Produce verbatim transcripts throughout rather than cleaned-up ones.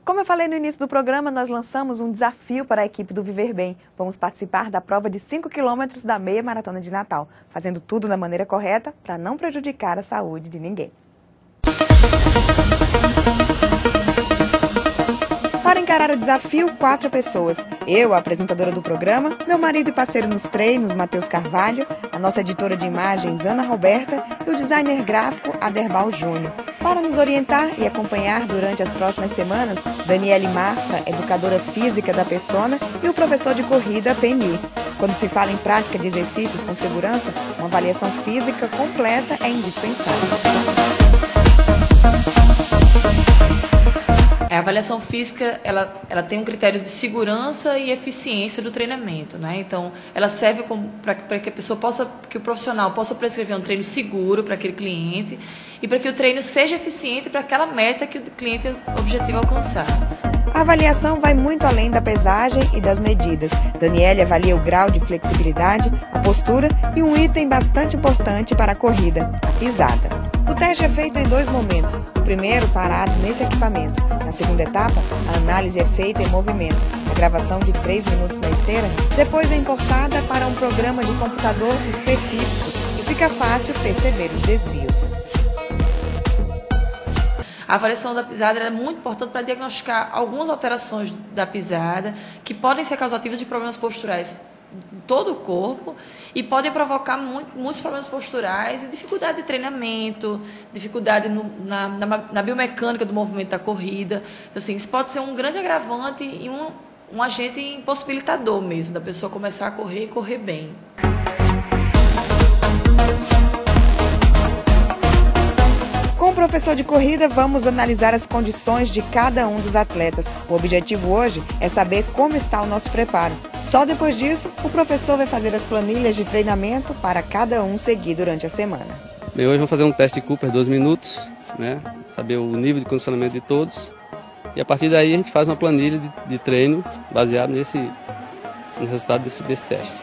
Como eu falei no início do programa, nós lançamos um desafio para a equipe do Viver Bem. Vamos participar da prova de cinco quilômetros da meia maratona de Natal, fazendo tudo da maneira correta para não prejudicar a saúde de ninguém. Para encarar o desafio, quatro pessoas. Eu, a apresentadora do programa, meu marido e parceiro nos treinos, Matheus Carvalho, a nossa editora de imagens, Ana Roberta, e o designer gráfico, Aderbal Júnior. Para nos orientar e acompanhar durante as próximas semanas, Daniele Mafra, educadora física da Persona, e o professor de corrida, P M I. Quando se fala em prática de exercícios com segurança, uma avaliação física completa é indispensável. A avaliação física, ela, ela tem um critério de segurança e eficiência do treinamento, né? Então, ela serve para que a pessoa possa, que o profissional possa prescrever um treino seguro para aquele cliente e para que o treino seja eficiente para aquela meta que o cliente objetiva alcançar. A avaliação vai muito além da pesagem e das medidas. Daniele avalia o grau de flexibilidade, a postura e um item bastante importante para a corrida, a pisada. O teste é feito em dois momentos. O primeiro, parado nesse equipamento. Na segunda etapa, a análise é feita em movimento. A gravação de três minutos na esteira, depois é importada para um programa de computador específico e fica fácil perceber os desvios. A avaliação da pisada é muito importante para diagnosticar algumas alterações da pisada que podem ser causativas de problemas posturais em todo o corpo e podem provocar muito, muitos problemas posturais e dificuldade de treinamento, dificuldade no, na, na, na biomecânica do movimento da corrida. Então, assim, isso pode ser um grande agravante e um, um agente impossibilitador mesmo da pessoa começar a correr e correr bem. Com o professor de corrida, vamos analisar as condições de cada um dos atletas. O objetivo hoje é saber como está o nosso preparo. Só depois disso, o professor vai fazer as planilhas de treinamento para cada um seguir durante a semana. Bem, hoje vamos fazer um teste de Cooper, dois minutos, né? Saber o nível de condicionamento de todos. E a partir daí a gente faz uma planilha de, de treino baseado nesse, no resultado desse, desse teste.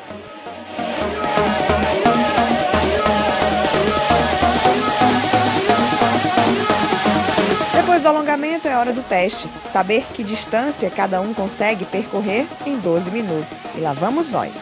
Depois do alongamento é hora do teste, saber que distância cada um consegue percorrer em doze minutos. E lá vamos nós.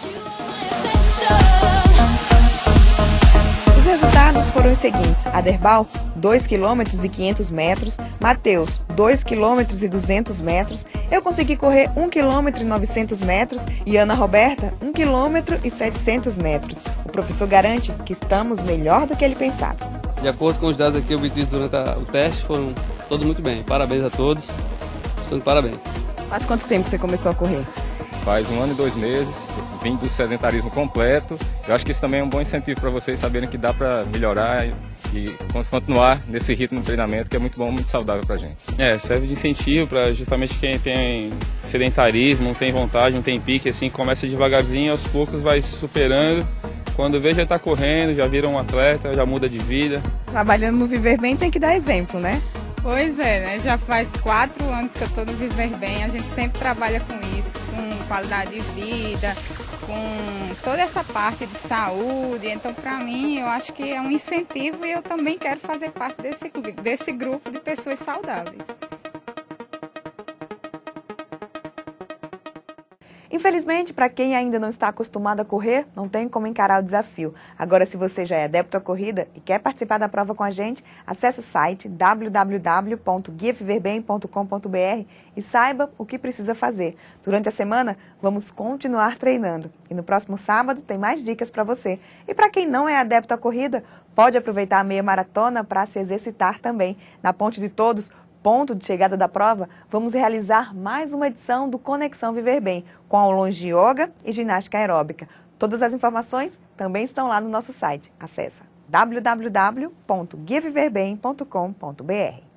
Os resultados foram os seguintes: Aderbal, dois quilômetros e quinhentos metros, Matheus, dois quilômetros e duzentos metros, eu consegui correr um quilômetro e novecentos metros e Ana Roberta, um quilômetro e setecentos metros. O professor garante que estamos melhor do que ele pensava. De acordo com os dados aqui obtidos durante a, o teste, foram todos muito bem. Parabéns a todos. Estão de parabéns. Faz quanto tempo que você começou a correr? Faz um ano e dois meses, vim do sedentarismo completo. Eu acho que isso também é um bom incentivo para vocês saberem que dá para melhorar e, e continuar nesse ritmo de treinamento que é muito bom, muito saudável para a gente. É, serve de incentivo para justamente quem tem sedentarismo, não tem vontade, não tem pique, assim, começa devagarzinho, aos poucos vai superando. Quando vê já está correndo, já vira um atleta, já muda de vida. Trabalhando no Viver Bem tem que dar exemplo, né? Pois é, né? Já faz quatro anos que eu estou no Viver Bem, a gente sempre trabalha com isso, com qualidade de vida, com toda essa parte de saúde. Então, para mim, eu acho que é um incentivo e eu também quero fazer parte desse, desse grupo de pessoas saudáveis. Infelizmente, para quem ainda não está acostumado a correr, não tem como encarar o desafio. Agora, se você já é adepto à corrida e quer participar da prova com a gente, acesse o site w w w ponto guia viver bem ponto com ponto b r e saiba o que precisa fazer. Durante a semana, vamos continuar treinando. E no próximo sábado tem mais dicas para você. E para quem não é adepto à corrida, pode aproveitar a meia maratona para se exercitar também. Na Ponte de Todos, ponto de chegada da prova, vamos realizar mais uma edição do Conexão Viver Bem, com aulões de yoga e ginástica aeróbica. Todas as informações também estão lá no nosso site. Acesse w w w ponto guia viver bem ponto com ponto b r.